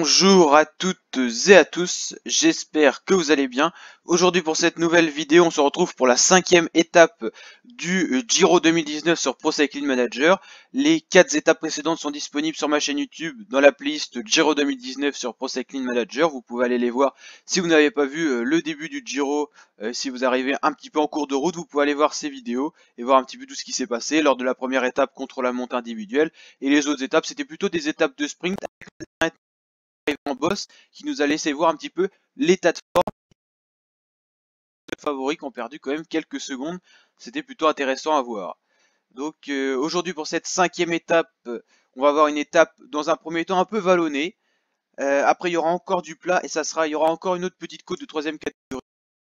Bonjour à toutes et à tous, j'espère que vous allez bien. Aujourd'hui pour cette nouvelle vidéo, on se retrouve pour la 5e étape du Giro 2019 sur Pro Cycling Manager. Les 4 étapes précédentes sont disponibles sur ma chaîne YouTube dans la playlist Giro 2019 sur Pro Cycling Manager. Vous pouvez aller les voir si vous n'avez pas vu le début du Giro. Si vous arrivez un petit peu en cours de route, vous pouvez aller voir ces vidéos et voir un petit peu tout ce qui s'est passé lors de la première étape contre la montre individuelle. Et les autres étapes, c'était plutôt des étapes de sprint en boss qui nous a laissé voir un petit peu l'état de forme de favoris qui ont perdu quand même quelques secondes. C'était plutôt intéressant à voir. Donc aujourd'hui pour cette 5e étape, on va avoir une étape dans un premier temps un peu vallonnée. Après il y aura encore du plat et il y aura encore une autre petite côte de 3e catégorie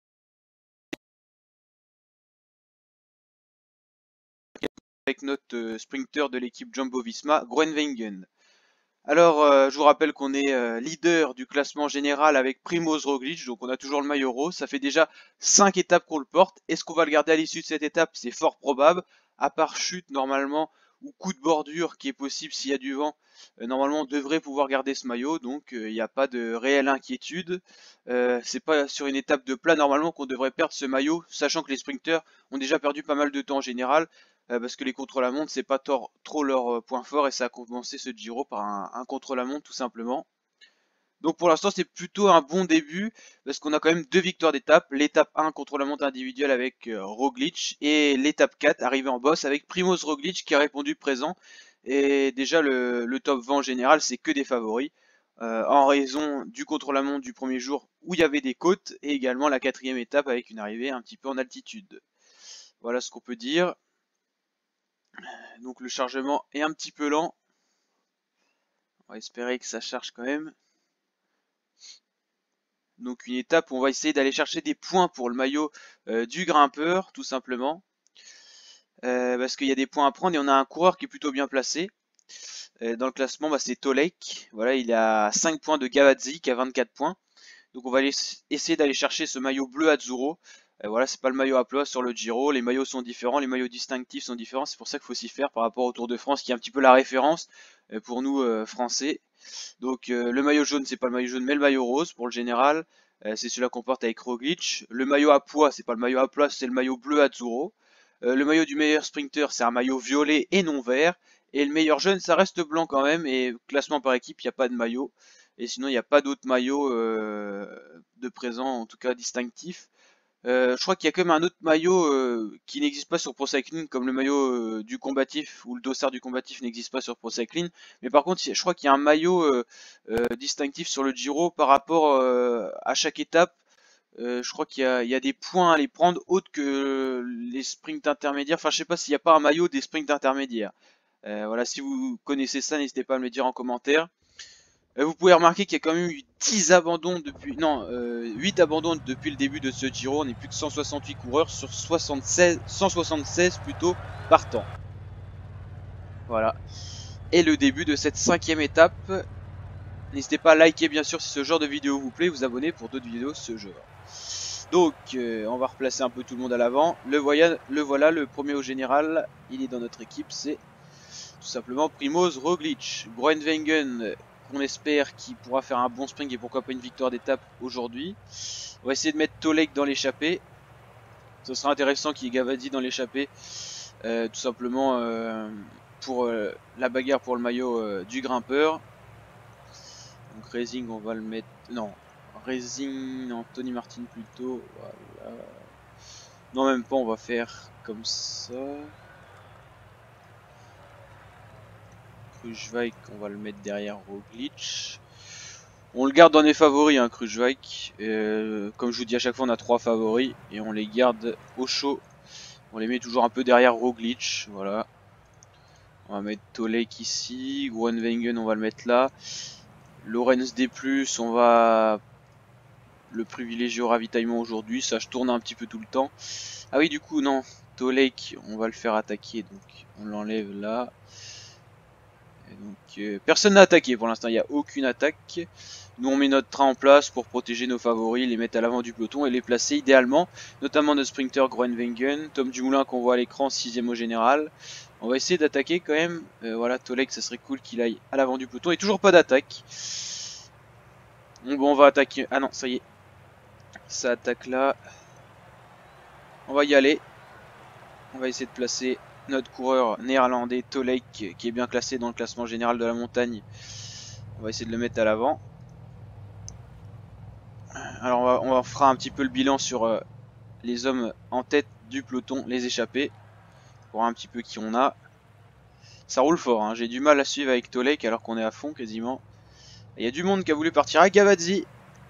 avec notre sprinter de l'équipe Jumbo-Visma, Groenewegen. Alors, je vous rappelle qu'on est leader du classement général avec Primoz Roglic, donc on a toujours le maillot rose. Ça fait déjà 5 étapes qu'on le porte. Est-ce qu'on va le garder à l'issue de cette étape? C'est fort probable. À part chute, normalement, ou coup de bordure qui est possible s'il y a du vent, normalement on devrait pouvoir garder ce maillot, donc il n'y a pas de réelle inquiétude. C'est pas sur une étape de plat normalement qu'on devrait perdre ce maillot, sachant que les sprinters ont déjà perdu pas mal de temps en général. Parce que les contre-la-montre c'est pas trop leur point fort et ça a commencé ce Giro par un contre-la-montre tout simplement. Donc pour l'instant c'est plutôt un bon début parce qu'on a quand même 2 victoires d'étape. L'étape 1 contre-la-montre individuelle avec Roglic et l'étape 4 arrivée en boss avec Primoz Roglic qui a répondu présent. Et déjà le top 20 en général c'est que des favoris. En raison du contre-la-montre du premier jour où il y avait des côtes et également la 4e étape avec une arrivée un petit peu en altitude. Voilà ce qu'on peut dire. Donc le chargement est un petit peu lent. On va espérer que ça charge quand même. Donc une étape où on va essayer d'aller chercher des points pour le maillot du grimpeur, tout simplement. Parce qu'il y a des points à prendre et on a un coureur qui est plutôt bien placé. Dans le classement, c'est Tolek. Voilà, il a 5 points de Gavazzi qui a 24 points. Donc on va essayer d'aller chercher ce maillot bleu Azzurro. Voilà, c'est pas le maillot à plat sur le Giro. Les maillots sont différents, les maillots distinctifs sont différents. C'est pour ça qu'il faut s'y faire par rapport au Tour de France, qui est un petit peu la référence pour nous Français. Donc le maillot jaune, c'est pas le maillot jaune, mais le maillot rose pour le général. C'est celui-là qu'on porte avec Roglic. Le maillot à pois, c'est pas le maillot à plat, c'est le maillot bleu Azzurro. Le maillot du meilleur sprinter, c'est un maillot violet et non vert. Et le meilleur jaune, ça reste blanc quand même. Et classement par équipe, il n'y a pas de maillot. Et sinon, il n'y a pas d'autres maillots de présent, en tout cas distinctifs. Je crois qu'il y a quand même un autre maillot qui n'existe pas sur Pro Cycling, comme le maillot du combatif ou le dossard du combatif n'existe pas sur Pro Cycling. Mais par contre, je crois qu'il y a un maillot distinctif sur le Giro par rapport à chaque étape. Je crois qu'il y a des points à les prendre autres que les sprints intermédiaires. Enfin, je sais pas s'il n'y a pas un maillot des sprints intermédiaires. Voilà, si vous connaissez ça, n'hésitez pas à me le dire en commentaire. Vous pouvez remarquer qu'il y a quand même eu 10 abandons depuis, non, 8 abandons depuis le début de ce Giro. On n'est plus que 168 coureurs sur 176 plutôt partants. Voilà. Et le début de cette 5e étape. N'hésitez pas à liker bien sûr si ce genre de vidéo vous plaît, vous abonner pour d'autres vidéos de ce genre. Donc on va replacer un peu tout le monde à l'avant. Le voilà, le premier au général. Il est dans notre équipe, c'est tout simplement Primoz Roglic. Groenewegen, qu'on espère qu'il pourra faire un bon sprint et pourquoi pas une victoire d'étape aujourd'hui. On va essayer de mettre Tolek dans l'échappée. Ce sera intéressant qu'il y ait Gavazzi dans l'échappée. Tout simplement pour la bagarre pour le maillot du grimpeur. Donc Racing on va le mettre... Non, Racing, Anthony Martin plutôt. Voilà. Non même pas, on va faire comme ça. Kruijswijk, on va le mettre derrière Roglic. On le garde dans les favoris, hein, Kruijswijk. Comme je vous dis à chaque fois, on a 3 favoris et on les garde au chaud. On les met toujours un peu derrière Roglic, voilà. On va mettre Tolek ici, Groenewegen on va le mettre là. Lorenz D+, on va le privilégier au ravitaillement aujourd'hui, ça je tourne un petit peu tout le temps. Ah oui du coup non, Tolek on va le faire attaquer, donc on l'enlève là. Donc personne n'a attaqué pour l'instant, il n'y a aucune attaque. Nous on met notre train en place pour protéger nos favoris, les mettre à l'avant du peloton et les placer idéalement. Notamment notre sprinter Groenewegen, Tom Dumoulin qu'on voit à l'écran, 6ème au général. On va essayer d'attaquer quand même. Voilà, Tolek ça serait cool qu'il aille à l'avant du peloton et toujours pas d'attaque. Bon, on va attaquer. Ah non, ça y est. Ça attaque là. On va y aller. On va essayer de placer notre coureur néerlandais Tolek qui est bien classé dans le classement général de la montagne. On va essayer de le mettre à l'avant. Alors on fera un petit peu le bilan sur les hommes en tête du peloton, les échappés. Pour voir un petit peu qui on a. Ça roule fort, hein. J'ai du mal à suivre avec Tolek alors qu'on est à fond quasiment. Il y a du monde qui a voulu partir à Gavazzi.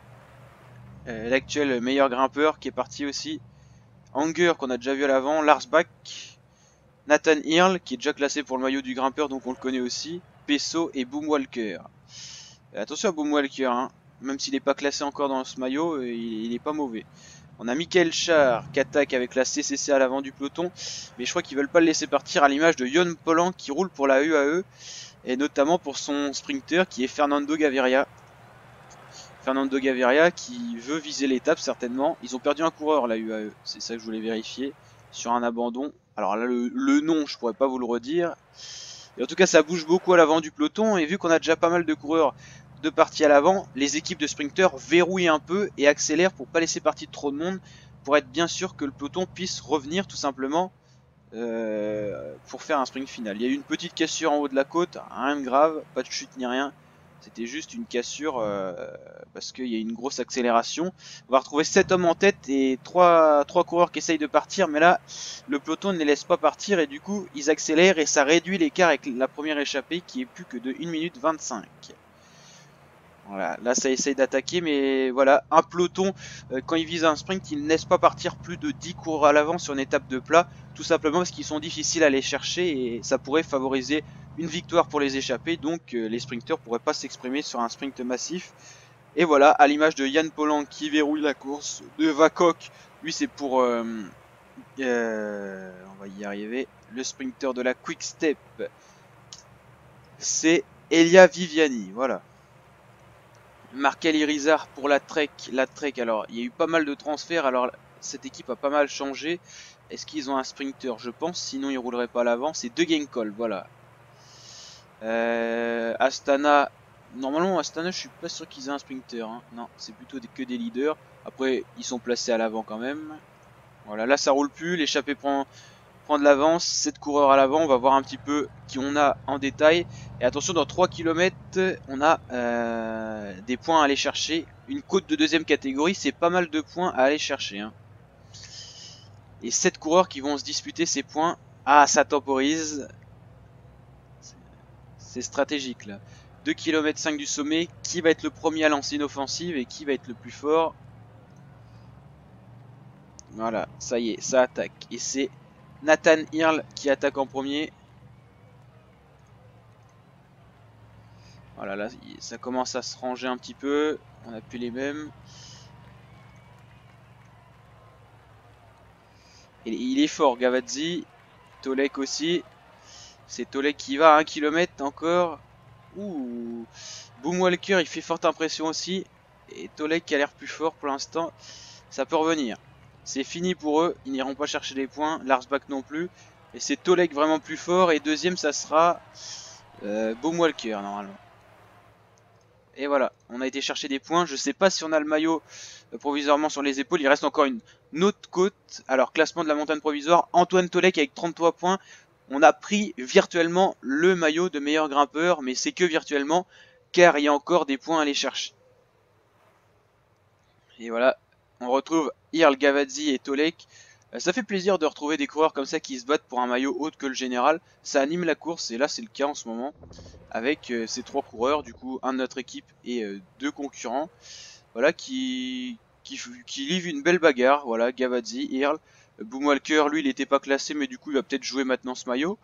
L'actuel meilleur grimpeur qui est parti aussi. Anger qu'on a déjà vu à l'avant. Lars Bak. Nathan Earl qui est déjà classé pour le maillot du grimpeur donc on le connaît aussi. Pesso et Boom Walker. Attention à Boom Walker, hein. Même s'il n'est pas classé encore dans ce maillot, il n'est pas mauvais. On a Michael Char qui attaque avec la CCC à l'avant du peloton. Mais je crois qu'ils veulent pas le laisser partir à l'image de Jon Pollan qui roule pour la UAE. Et notamment pour son sprinter qui est Fernando Gaviria. Fernando Gaviria qui veut viser l'étape certainement. Ils ont perdu un coureur la UAE. C'est ça que je voulais vérifier. Sur un abandon. Alors là le nom je pourrais pas vous le redire. Et en tout cas ça bouge beaucoup à l'avant du peloton. Et vu qu'on a déjà pas mal de coureurs de partie à l'avant, les équipes de sprinters verrouillent un peu et accélèrent pour pas laisser partir trop de monde, pour être bien sûr que le peloton puisse revenir tout simplement pour faire un sprint final. Il y a eu une petite cassure en haut de la côte, rien de grave, pas de chute ni rien, c'était juste une cassure parce qu'il y a une grosse accélération. On va retrouver 7 hommes en tête et 3 coureurs qui essayent de partir, mais là le peloton ne les laisse pas partir et du coup ils accélèrent et ça réduit l'écart avec la première échappée qui est plus que de 1 minute 25. Voilà, là ça essaye d'attaquer, mais voilà, un peloton, quand ils visent un sprint, ils ne laissent pas partir plus de 10 coureurs à l'avant sur une étape de plat, tout simplement parce qu'ils sont difficiles à aller chercher et ça pourrait favoriser une victoire pour les échappés, donc les sprinteurs pourraient pas s'exprimer sur un sprint massif. Et voilà, à l'image de Jan Pollan qui verrouille la course, de Vakok, lui c'est pour, on va y arriver, le sprinter de la Quick Step, c'est Elia Viviani, voilà. Markel Irizar pour la Trek. La Trek, alors il y a eu pas mal de transferts. Alors cette équipe a pas mal changé. Est-ce qu'ils ont un sprinter? Je pense, sinon ils rouleraient pas à l'avant. C'est De Genkol, voilà. Astana. Normalement, Astana, je suis pas sûr qu'ils aient un sprinter. Hein. Non, c'est plutôt que des leaders. Après, ils sont placés à l'avant quand même. Voilà, là ça roule plus. L'échappée prend de l'avance, 7 coureurs à l'avant, on va voir un petit peu qui on a en détail. Et attention, dans 3 km, on a des points à aller chercher. Une côte de deuxième catégorie, c'est pas mal de points à aller chercher. Hein. Et 7 coureurs qui vont se disputer ces points. Ah, ça temporise. C'est stratégique là. 2 km 5 du sommet, qui va être le premier à lancer une offensive et qui va être le plus fort? Voilà, ça y est, ça attaque. Et c'est Nathan Earl qui attaque en premier. Voilà, là, ça commence à se ranger un petit peu. On n'a plus les mêmes. Et il est fort, Gavazzi. Tolek aussi. C'est Tolek qui va à 1 km encore. Ouh. Boom Walker, il fait forte impression aussi. Et Tolek qui a l'air plus fort pour l'instant. Ça peut revenir. C'est fini pour eux. Ils n'iront pas chercher les points. Lars Bak non plus. Et c'est Tolek vraiment plus fort. Et deuxième, ça sera Boom Walker normalement. Et voilà, on a été chercher des points. Je sais pas si on a le maillot provisoirement sur les épaules. Il reste encore une autre côte. Alors, classement de la montagne provisoire. Antoine Tolek avec 33 points. On a pris virtuellement le maillot de meilleur grimpeur. Mais c'est que virtuellement. Car il y a encore des points à aller chercher. Et voilà, on retrouve Earl, Gavazzi et Tolek. Ça fait plaisir de retrouver des coureurs comme ça qui se battent pour un maillot autre que le général. Ça anime la course et là c'est le cas en ce moment. Avec ces 3 coureurs, du coup un de notre équipe et 2 concurrents. Voilà, qui livrent une belle bagarre. Voilà, Gavazzi, Earl. Boomwalker, lui il n'était pas classé mais du coup il va peut-être jouer maintenant ce maillot.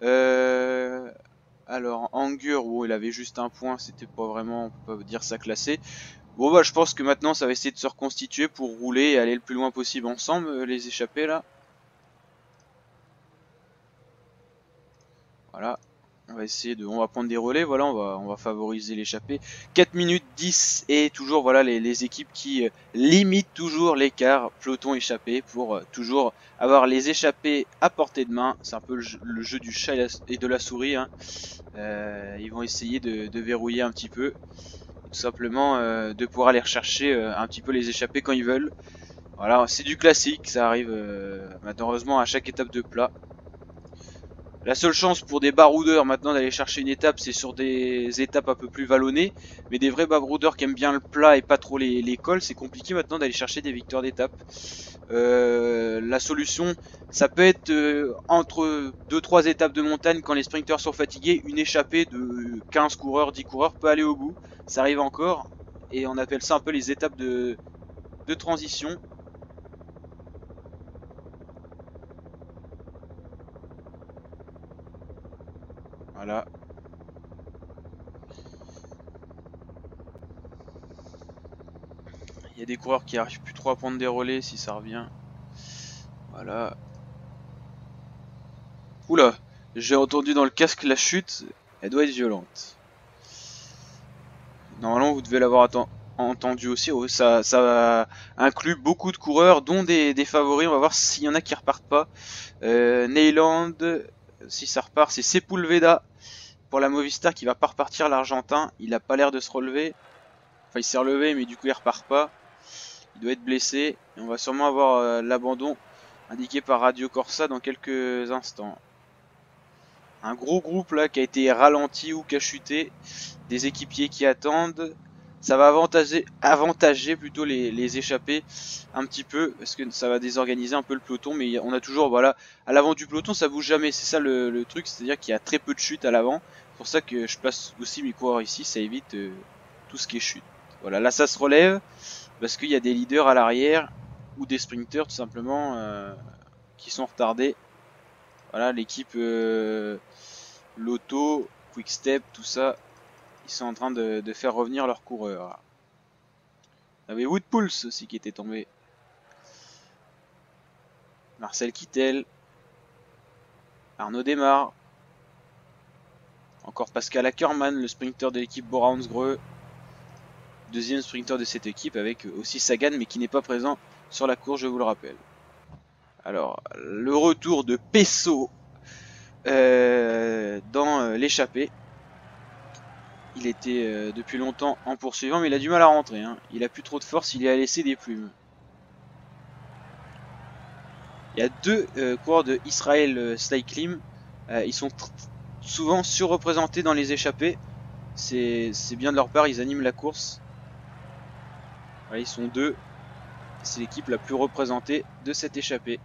Alors Anger, oh, il avait juste un point, c'était pas vraiment, on peut pas dire ça classé. Bon bah je pense que maintenant ça va essayer de se reconstituer pour rouler et aller le plus loin possible ensemble, les échappés là. Voilà, on va essayer de, on va prendre des relais, voilà, on va favoriser l'échappée. 4 minutes 10 et toujours voilà les équipes qui limitent toujours l'écart peloton échappé pour toujours avoir les échappés à portée de main. C'est un peu le jeu du chat et de la souris. Hein. Ils vont essayer de verrouiller un petit peu. tout simplement de pouvoir aller rechercher un petit peu les échappées quand ils veulent. Voilà, c'est du classique, ça arrive malheureusement à chaque étape de plat. La seule chance pour des baroudeurs maintenant d'aller chercher une étape, c'est sur des étapes un peu plus vallonnées. Mais des vrais baroudeurs qui aiment bien le plat et pas trop les cols, c'est compliqué maintenant d'aller chercher des victoires d'étape. La solution, ça peut être entre 2-3 étapes de montagne quand les sprinteurs sont fatigués, une échappée de 15 coureurs, 10 coureurs peut aller au bout. Ça arrive encore. Et on appelle ça un peu les étapes de transition. Voilà. Il y a des coureurs qui arrivent plus trop à prendre des relais si ça revient. Voilà. Oula, j'ai entendu dans le casque la chute, elle doit être violente. Normalement vous devez l'avoir entendu aussi, oh, ça inclut beaucoup de coureurs, dont des favoris, on va voir s'il y en a qui repartent pas. Neyland, si ça repart, c'est Sepulveda pour la Movistar qui va pas repartir, l'Argentin, il a pas l'air de se relever. Enfin il s'est relevé mais du coup il repart pas, il doit être blessé, et on va sûrement avoir l'abandon indiqué par Radio Corsa dans quelques instants. Un gros groupe là qui a été ralenti ou qui a chuté, des équipiers qui attendent. Ça va avantager plutôt les échappés un petit peu, parce que ça va désorganiser un peu le peloton, mais on a toujours, voilà, à l'avant du peloton ça bouge jamais, c'est ça le truc, c'est à dire qu'il y a très peu de chutes à l'avant. C'est pour ça que je place aussi mes coureurs ici, ça évite tout ce qui est chute. Voilà, là ça se relève parce qu'il y a des leaders à l'arrière ou des sprinters tout simplement qui sont retardés. Voilà, l'équipe Lotto, Quickstep, tout ça, ils sont en train de faire revenir leurs coureurs. Il y avait Woodpulse aussi qui était tombé. Marcel Kittel. Arnaud Desmar. Encore Pascal Ackermann, le sprinter de l'équipe Bora-Hansgrohe. Deuxième sprinter de cette équipe avec aussi Sagan, mais qui n'est pas présent sur la course, je vous le rappelle. Alors, le retour de Pesso dans l'échappée. Il était depuis longtemps en poursuivant, mais il a du mal à rentrer. Hein. Il a plus trop de force, il a laissé des plumes. Il y a deux coureurs de Israel Cycling. Ils sont souvent surreprésentés dans les échappées. C'est bien de leur part, ils animent la course. Voilà, ils sont deux. C'est l'équipe la plus représentée de cette échappée.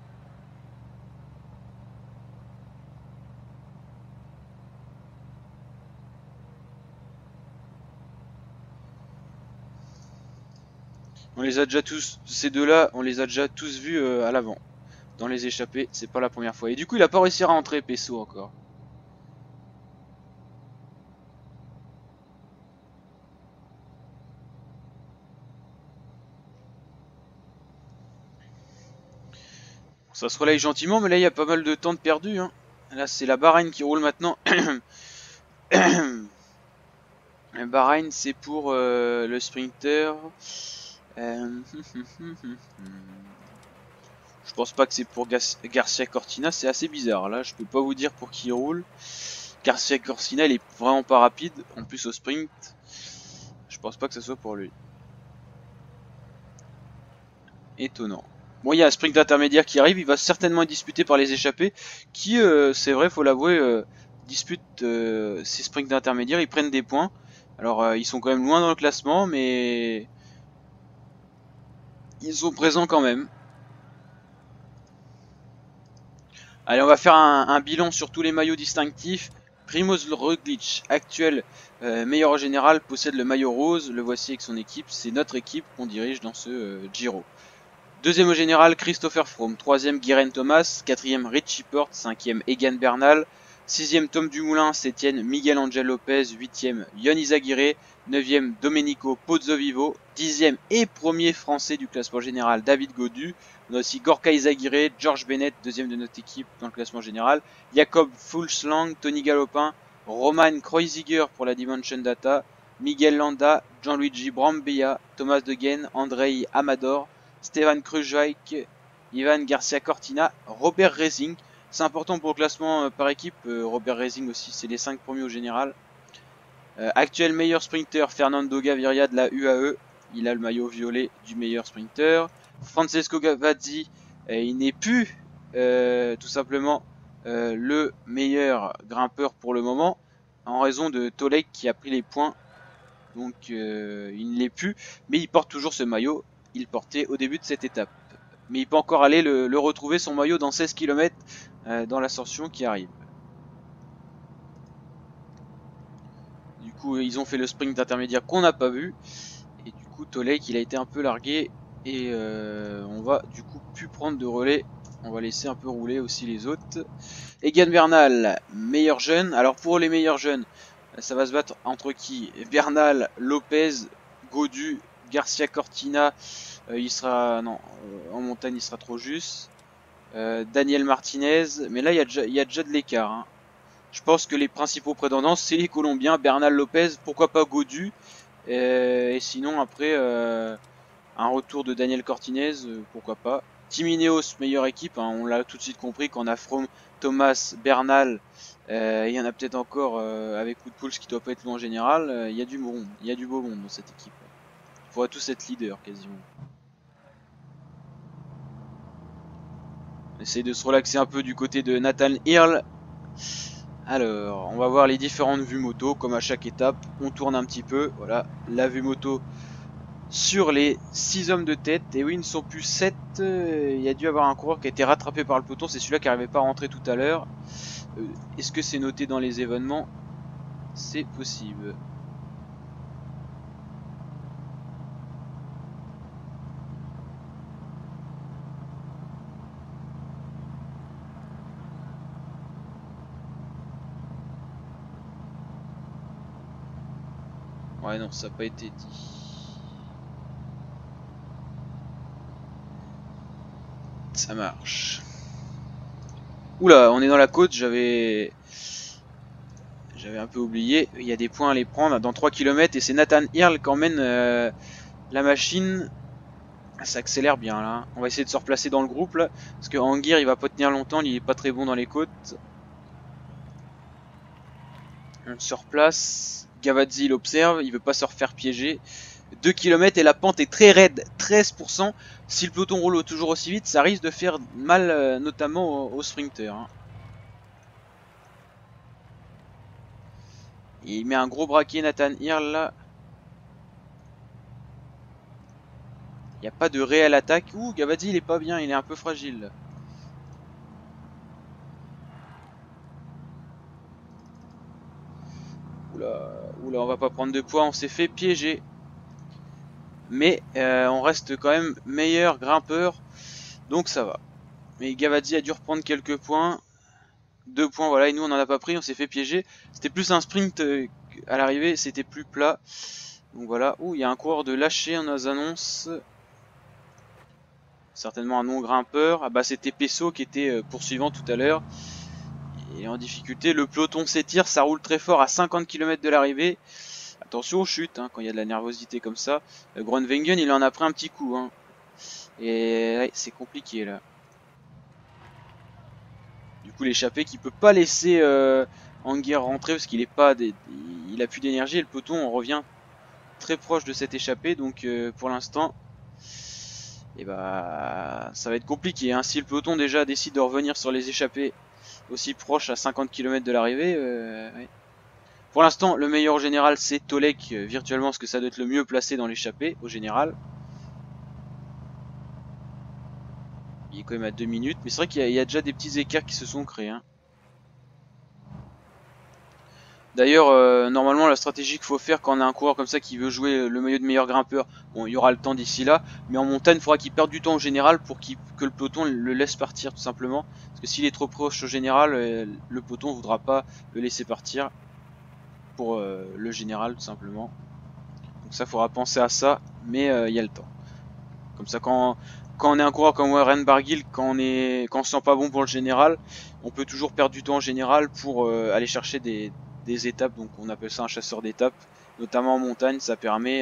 On les a déjà tous, ces deux-là, on les a déjà tous vus à l'avant. Dans les échappées, c'est pas la première fois. Et du coup, il a pas réussi à rentrer, Pesso encore. Ça se relaye gentiment, mais là, il y a pas mal de temps de perdu. Hein. Là, c'est la Bahreïn qui roule maintenant. La Bahreïn, c'est pour le sprinter. Je pense pas que c'est pour Garcia Cortina, c'est assez bizarre. Là, je peux pas vous dire pour qui il roule. Garcia Cortina, il est vraiment pas rapide. En plus, au sprint, je pense pas que ce soit pour lui. Étonnant. Bon, il y a un sprint intermédiaire qui arrive. Il va certainement être disputé par les échappés. Qui, c'est vrai, faut l'avouer, disputent ces sprints intermédiaires. Ils prennent des points. Alors, ils sont quand même loin dans le classement, mais ils sont présents quand même. Allez, on va faire un bilan sur tous les maillots distinctifs. Primoz Roglic, actuel meilleur général, possède le maillot rose. Le voici avec son équipe. C'est notre équipe qu'on dirige dans ce Giro. Deuxième au général, Christopher Froome. Troisième, Geraint Thomas. Quatrième, Richie Porte. Cinquième, Egan Bernal. Sixième, Tom Dumoulin. Septième, Miguel Angel Lopez. Huitième, Yon Izagirre. Neuvième, Domenico Pozzovivo. Dixième et premier français du classement général, David Gaudu. On a aussi Gorka Izagirre, George Bennett, deuxième de notre équipe dans le classement général. Jakob Fuglsang, Tony Galopin, Roman Kreuziger pour la Dimension Data. Miguel Landa, Gianluigi Brambilla, Thomas De Gendt, Andrei Amador, Stefan Kruijswijk, Ivan Garcia Cortina, Robert Racing. C'est important pour le classement par équipe. Robert Racing aussi, c'est les 5 premiers au général. Actuel meilleur sprinter, Fernando Gaviria de la UAE. Il a le maillot violet du meilleur sprinter. Francesco Gavazzi, il n'est plus tout simplement le meilleur grimpeur pour le moment, en raison de Tolek qui a pris les points. Donc il ne l'est plus, mais il porte toujours ce maillot. Il portait au début de cette étape. Mais il peut encore aller le retrouver, son maillot, dans 16 km dans l'ascension qui arrive. Du coup, ils ont fait le sprint intermédiaire qu'on n'a pas vu. Et du coup, Tolek, il a été un peu largué. Et on va du coup plus prendre de relais. On va laisser un peu rouler aussi les autres. Egan Bernal, meilleur jeune. Alors pour les meilleurs jeunes, ça va se battre entre qui? Bernal, Lopez, Gaudu, Garcia Cortina. Il sera... Non, en montagne il sera trop juste. Daniel Martinez. Mais là il y a déjà de l'écart. Hein. Je pense que les principaux prétendants c'est les Colombiens. Bernal, Lopez, pourquoi pas Gaudu. Et sinon après un retour de Daniel Cortinez, pourquoi pas. Team Ineos, meilleure équipe, hein, on l'a tout de suite compris qu'on a Froome, Thomas, Bernal, il y en a peut-être encore avec Woodpulse qui doit pas être loin en général, il y a du monde, il y a du beau monde dans cette équipe. Il faudra tous être leader quasiment. On essaye de se relaxer un peu du côté de Nathan Earl. Alors, on va voir les différentes vues moto, comme à chaque étape, on tourne un petit peu, voilà, la vue moto sur les 6 hommes de tête. Et oui, ils ne sont plus 7. Il y a dû avoir un coureur qui a été rattrapé par le peloton. C'est celui-là qui n'arrivait pas à rentrer tout à l'heure. Est-ce que c'est noté dans les événements? C'est possible. Ouais, non, ça n'a pas été dit. Ça marche. Oula, on est dans la côte, j'avais un peu oublié. Il y a des points à les prendre dans 3 km et c'est Nathan Earl qui emmène la machine. Ça accélère bien là. On va essayer de se replacer dans le groupe là. Parce que Anguir il va pas tenir longtemps, il est pas très bon dans les côtes. On se replace. Gavazzi l'observe, il veut pas se refaire piéger. 2 km et la pente est très raide, 13%. Si le peloton roule toujours aussi vite, ça risque de faire mal notamment aux sprinters. Hein. Et il met un gros braquet Nathan Earl là. Il n'y a pas de réelle attaque. Ouh, Gavazzi il est pas bien, il est un peu fragile. Oula, oula, on va pas prendre de poids, on s'est fait piéger. Mais on reste quand même meilleur grimpeur, donc ça va. Mais Gavazzi a dû reprendre quelques points. 2 points, voilà, et nous on en a pas pris, on s'est fait piéger. C'était plus un sprint à l'arrivée, c'était plus plat. Donc voilà, ouh, il y a un coureur de lâcher, on nous annonce. Certainement un non-grimpeur. Ah bah c'était Pesso qui était poursuivant tout à l'heure. Et en difficulté, le peloton s'étire, ça roule très fort à 50 km de l'arrivée. Attention aux chutes, hein, quand il y a de la nervosité comme ça. Groenewegen, il en a pris un petit coup. Hein. Et ouais, c'est compliqué là. Du coup, l'échappé qui peut pas laisser Anguir rentrer parce qu'il est pas, il a plus d'énergie. Et le peloton, on revient très proche de cette échappée. Donc pour l'instant, et bah, ça va être compliqué. Hein. Si le peloton déjà décide de revenir sur les échappées aussi proches à 50 km de l'arrivée, ouais. Pour l'instant, le meilleur au général, c'est Tolek virtuellement, parce que ça doit être le mieux placé dans l'échappée au général. Il est quand même à 2 minutes, mais c'est vrai qu'il y a déjà des petits écarts qui se sont créés. Hein. D'ailleurs, normalement, la stratégie qu'il faut faire quand on a un coureur comme ça qui veut jouer le maillot de meilleur grimpeur, bon, il y aura le temps d'ici là, mais en montagne, il faudra qu'il perde du temps au général pour que le peloton le laisse partir tout simplement. Parce que s'il est trop proche au général, le peloton ne voudra pas le laisser partir pour le général tout simplement. Donc ça, il faudra penser à ça, mais il y a le temps. Comme ça, quand on est un coureur comme Warren Barguil, quand on se sent pas bon pour le général, on peut toujours perdre du temps en général pour aller chercher des étapes. Donc on appelle ça un chasseur d'étapes, notamment en montagne. Ça permet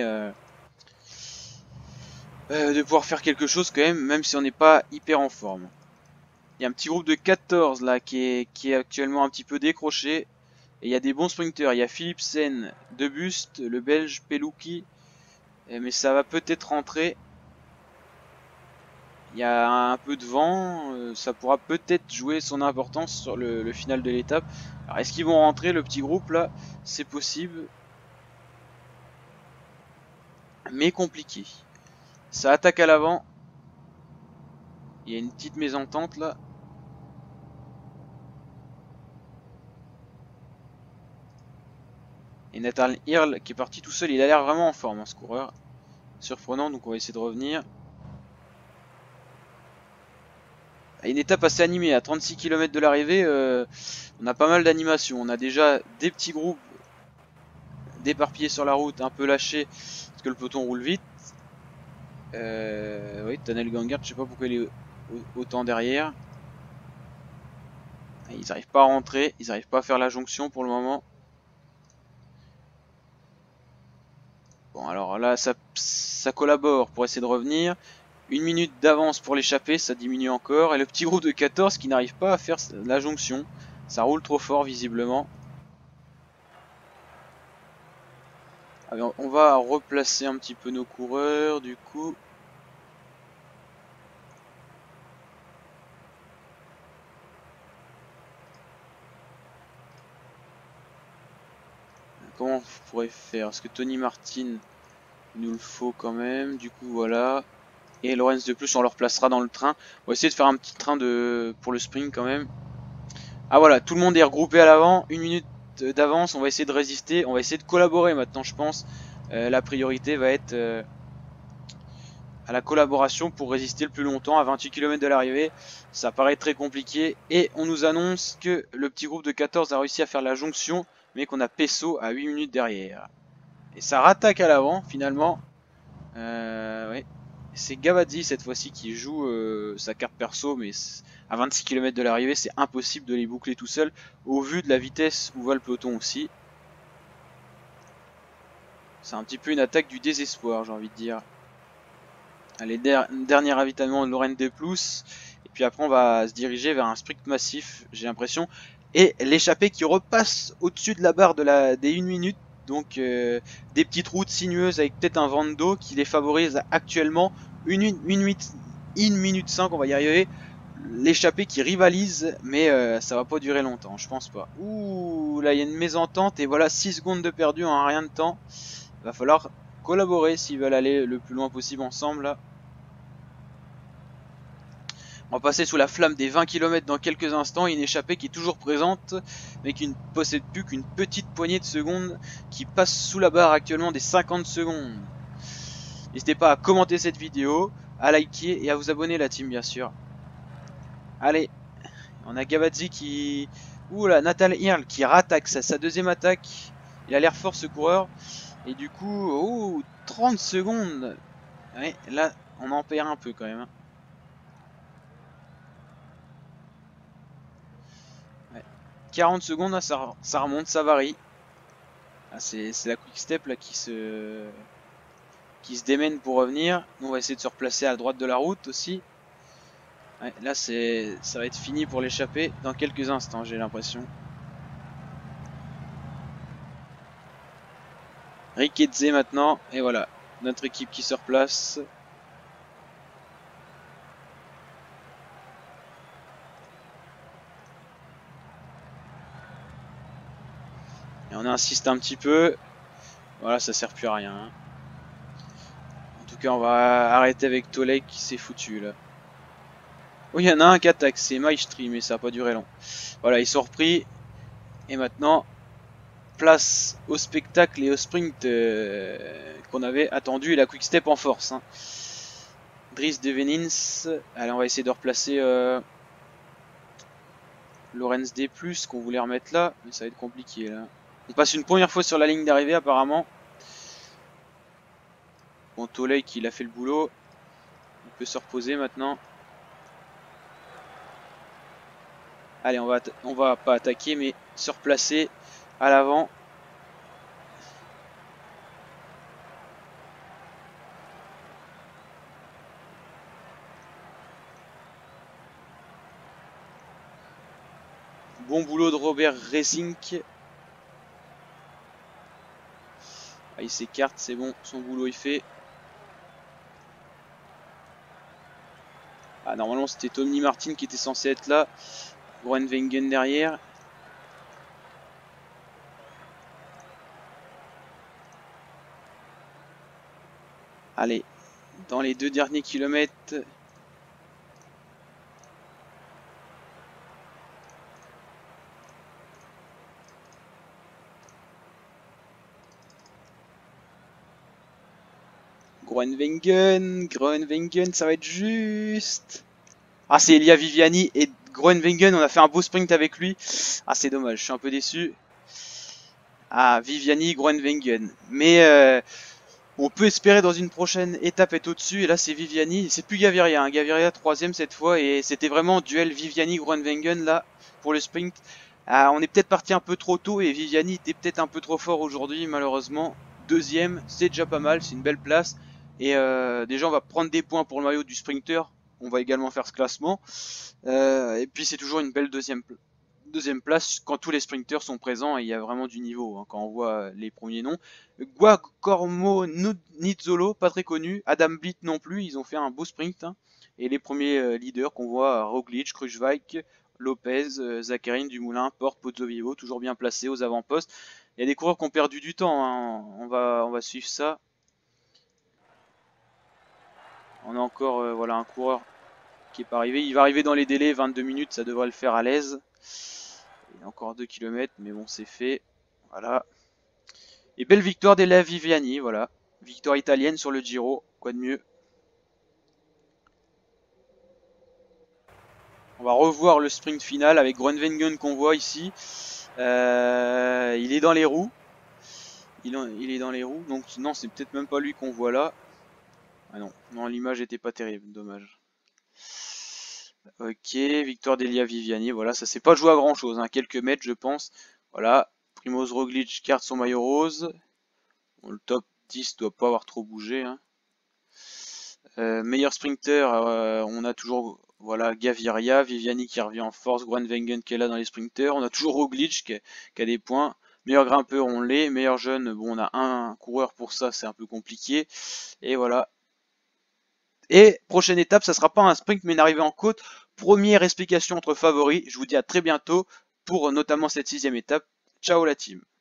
de pouvoir faire quelque chose quand même si on n'est pas hyper en forme. Il y a un petit groupe de 14 là qui est actuellement un petit peu décroché. Et il y a des bons sprinters. Il y a Philipsen, Debust, le Belge Pelouki. Mais ça va peut-être rentrer. Il y a un peu de vent. Ça pourra peut-être jouer son importance sur le final de l'étape. Alors est-ce qu'ils vont rentrer le petit groupe là? C'est possible. Mais compliqué. Ça attaque à l'avant. Il y a une petite mésentente là. Et Nathan Earl qui est parti tout seul. Il a l'air vraiment en forme, hein, ce coureur. Surprenant, donc on va essayer de revenir. Une étape assez animée, à 36 km de l'arrivée, on a pas mal d'animations. On a déjà des petits groupes d'éparpillés sur la route, un peu lâchés, parce que le peloton roule vite. Oui, Tanel Gangard, je sais pas pourquoi il est autant derrière. Ils n'arrivent pas à rentrer, ils n'arrivent pas à faire la jonction pour le moment. Bon, alors là, ça collabore pour essayer de revenir. 1 minute d'avance pour l'échapper, ça diminue encore. Et le petit groupe de 14 qui n'arrive pas à faire la jonction. Ça roule trop fort visiblement. Alors, on va replacer un petit peu nos coureurs du coup. Comment on pourrait faire? Est-ce que Tony Martin nous le faut quand même? Du coup voilà. Et Lorenz de plus on le replacera dans le train. On va essayer de faire un petit train pour le sprint quand même. Ah voilà, tout le monde est regroupé à l'avant. 1 minute d'avance, on va essayer de résister. On va essayer de collaborer maintenant je pense. La priorité va être à la collaboration pour résister le plus longtemps à 28 km de l'arrivée. Ça paraît très compliqué. Et on nous annonce que le petit groupe de 14 a réussi à faire la jonction, mais qu'on a Pesso à 8 minutes derrière. Et ça rattaque à l'avant finalement. Ouais. C'est Gavazzi cette fois-ci qui joue sa carte perso, mais à 26 km de l'arrivée, c'est impossible de les boucler tout seul, au vu de la vitesse où va le peloton aussi. C'est un petit peu une attaque du désespoir, j'ai envie de dire. Allez, dernier ravitaillement de Lorraine des Plus. Et puis après, on va se diriger vers un sprint massif, j'ai l'impression. Et l'échappée qui repasse au-dessus de la barre des 1 minute. Donc, des petites routes sinueuses avec peut-être un vent de dos qui les favorise actuellement. 1 minute 5, on va y arriver. L'échappée qui rivalise, mais ça va pas durer longtemps, je pense pas. Ouh, là, il y a une mésentente. Et voilà, 6 secondes de perdu en rien de temps. Il va falloir collaborer s'ils veulent aller le plus loin possible ensemble là. On va passer sous la flamme des 20 km dans quelques instants. Une échappée qui est toujours présente, mais qui ne possède plus qu'une petite poignée de secondes, qui passe sous la barre actuellement des 50 secondes. N'hésitez pas à commenter cette vidéo, à liker et à vous abonner la team bien sûr. Allez, on a Gavazzi qui... Ouh là, Nathan Earl qui rattaque sa deuxième attaque. Il a l'air fort ce coureur. Et du coup, oh, 30 secondes. Ouais, là, on en perd un peu quand même. 40 secondes, là, ça remonte, ça varie. Ah, c'est la quick step là qui se démène pour revenir. Nous on va essayer de se replacer à droite de la route aussi. Ouais, là ça va être fini pour l'échapper dans quelques instants, j'ai l'impression. Riquetze maintenant, et voilà, notre équipe qui se replace. Et on insiste un petit peu. Voilà, ça sert plus à rien. Hein. En tout cas, on va arrêter avec Tolek qui s'est foutu là. Oh, il y en a un qui attaque, c'est Maestri, mais ça n'a pas duré long. Voilà, ils sont repris. Et maintenant, place au spectacle et au sprint qu'on avait attendu et la quick step en force. Hein. Dries de Venins. Allez, on va essayer de replacer Lorenz D+, qu'on voulait remettre là, mais ça va être compliqué là. On passe une première fois sur la ligne d'arrivée apparemment. Bon, Toley il a fait le boulot. Il peut se reposer maintenant. Allez, on va pas attaquer, mais se replacer à l'avant. Bon boulot de Robert Resink. Ah, il s'écarte, c'est bon, son boulot est fait. Ah, normalement c'était Tommy Martin qui était censé être là. Groenewegen derrière. Allez, dans les 2 derniers kilomètres. Groenewegen, ça va être juste. Ah, c'est Elia Viviani et Groenewegen, on a fait un beau sprint avec lui. Ah, c'est dommage, je suis un peu déçu. Ah, Viviani, Groenewegen. Mais on peut espérer dans une prochaine étape être au-dessus. Et là, c'est Viviani. C'est plus Gaviria. Hein. Gaviria 3ème cette fois. Et c'était vraiment duel Viviani-Groenewegen là pour le sprint. Ah, on est peut-être parti un peu trop tôt et Viviani était peut-être un peu trop fort aujourd'hui, malheureusement. 2ème, c'est déjà pas mal. C'est une belle place. Et déjà, on va prendre des points pour le maillot du sprinter. On va également faire ce classement. Et puis, c'est toujours une belle deuxième place quand tous les sprinters sont présents et il y a vraiment du niveau hein, quand on voit les premiers noms. Guacormo Nizzolo, pas très connu. Adam Blitt non plus, ils ont fait un beau sprint. Hein. Et les premiers leaders qu'on voit, Roglic, Kruijswijk, Lopez, Zakharine, Dumoulin, Porte, Pozzovivo, toujours bien placés aux avant-postes. Il y a des coureurs qui ont perdu du temps, hein. On va suivre ça. On a encore voilà, un coureur qui est pas arrivé. Il va arriver dans les délais, 22 minutes, ça devrait le faire à l'aise. Il y a encore 2 km, mais bon, c'est fait. Voilà. Et belle victoire d'Elia Viviani, voilà. Victoire italienne sur le Giro, quoi de mieux. On va revoir le sprint final avec Groenewegen qu'on voit ici. Il est dans les roues. Il est dans les roues, donc non, c'est peut-être même pas lui qu'on voit là. Ah non, non, l'image était pas terrible, dommage. Ok, victoire d'Elia Viviani, voilà, ça s'est pas joué à grand chose, hein, quelques mètres je pense. Voilà, Primoz Roglic garde son maillot rose. Bon, le top 10 doit pas avoir trop bougé. Hein. Meilleur sprinter, on a toujours voilà, Gaviria, Viviani qui revient en force, Groenewegen qui est là dans les sprinters. On a toujours Roglic qui a des points. Meilleur grimpeur, on l'est. Meilleur jeune, bon, on a un coureur pour ça, c'est un peu compliqué. Et voilà. Et prochaine étape, ça sera pas un sprint mais une arrivée en côte. Première explication entre favoris. Je vous dis à très bientôt pour notamment cette 6ème étape. Ciao la team.